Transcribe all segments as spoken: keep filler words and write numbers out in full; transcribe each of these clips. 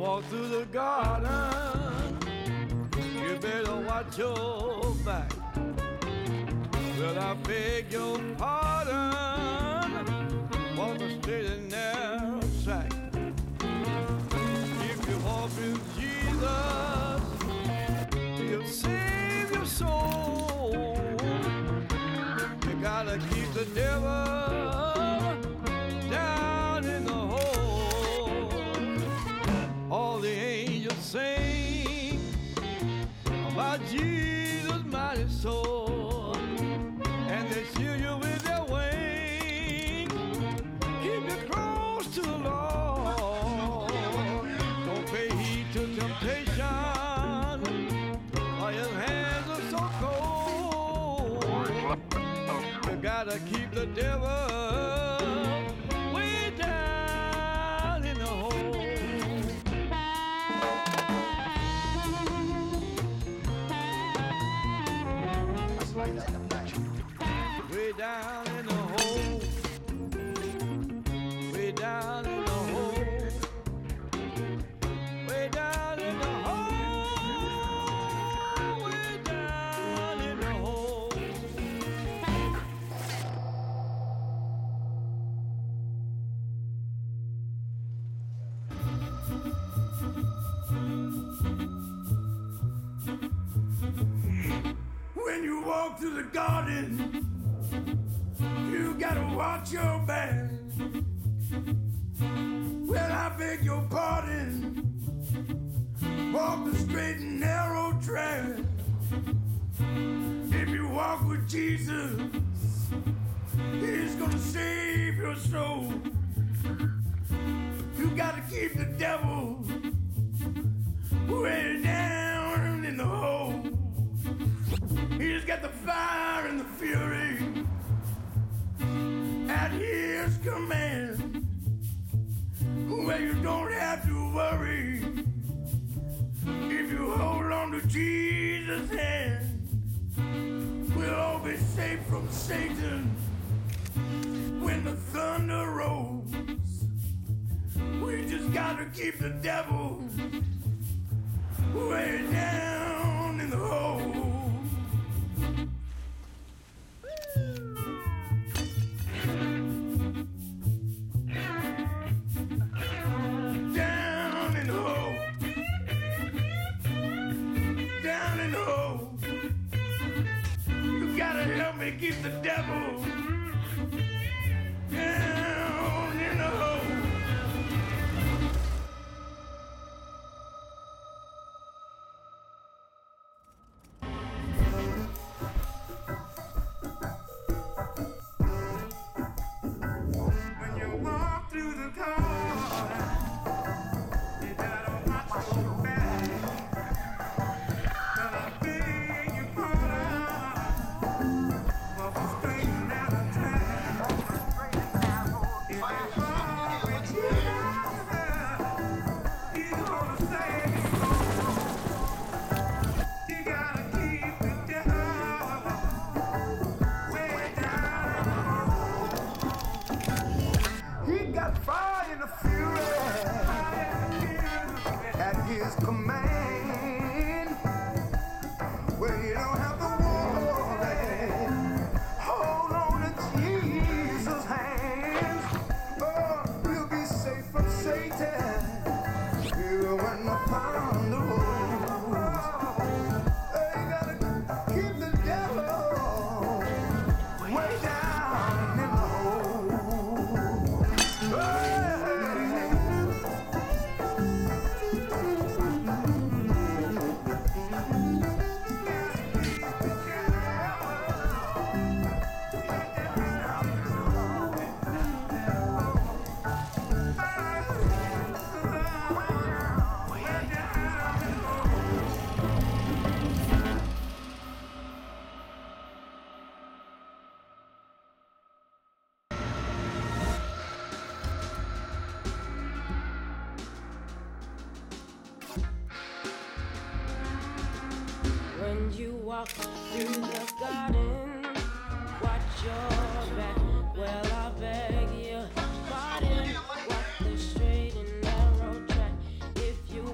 walk through the garden, you better watch your back. Well, I beg your pardon, walk a straight and narrow track. If you walk with Jesus, he'll save your soul. You gotta keep the devil down in the hole. All the angels sing about Jesus' mighty soul, and they shield you with their wings, keep you close to the Lord. Don't pay heed to temptation, or your hands are so cold. You gotta keep the devil way down in the hole. Way down in the hole, way down in the hole, way down in the hole, way down in the hole. When you walk through the garden, you gotta watch your back. Well, I beg your pardon, walk the straight and narrow track. If you walk with Jesus, he's gonna save your soul. You gotta keep the devil way down in the hole. He's got the fire and the fury at his command, where you don't have to worry if you hold on to Jesus' hand. We'll all be safe from Satan when the thunder rolls. We just gotta keep the devil way down in the hole. Down in the hole, down in the hole. You gotta help me keep the devil down in the hole. When you walk through the garden, you gotta watch your back. But I beg your pardon, walk straight and narrow track. If you walk with Jesus, he's gonna save your soul. You gotta keep the devil way down. He got fire in the fury at his command, where you don't have to worry. Hold on to Jesus' hands. Oh, you'll be safe from Satan, even when the thunder rolls. Oh, you gotta keep the devil way down in the hole. Hey. When you walk through the garden, watch your back. Well, I beg your pardon. Walk the straight and narrow track. If you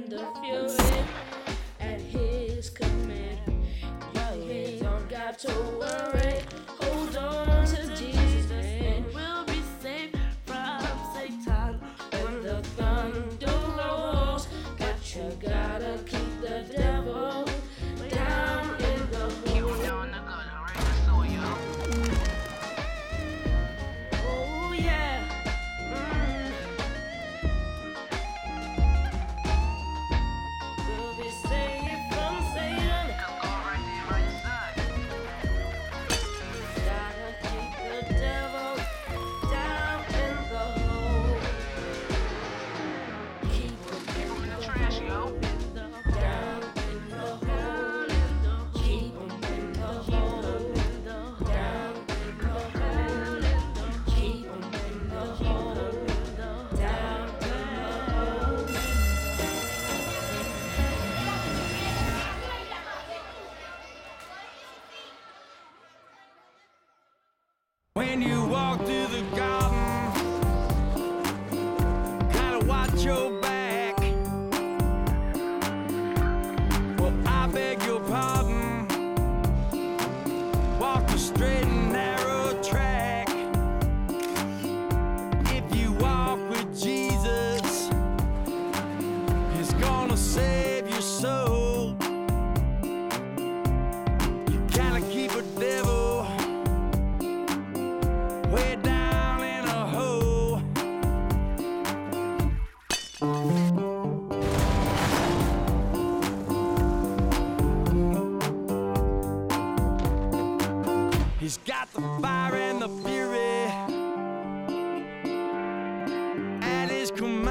and the fury at his command. You don't got to worry. Hold on to Jesus and we'll be safe from Satan when the thunder rolls. But you gotta keep the devil down in the hole. Oh yeah. Mm. We'll be safe from Satan. Gotta keep the devil down in the hole. Keep him in the trash, yo. Down in the hole. Keep him in the hole. Down in the hole. Keep him in the hole. Down in the hole. When you walk through the garden, gotta watch your back. Well, I beg your pardon. Walk the straight and narrow track. If you walk with Jesus, He's gonna save your soul. You gotta keep a devil way down in a hole. He's got the fire and the fury at his command.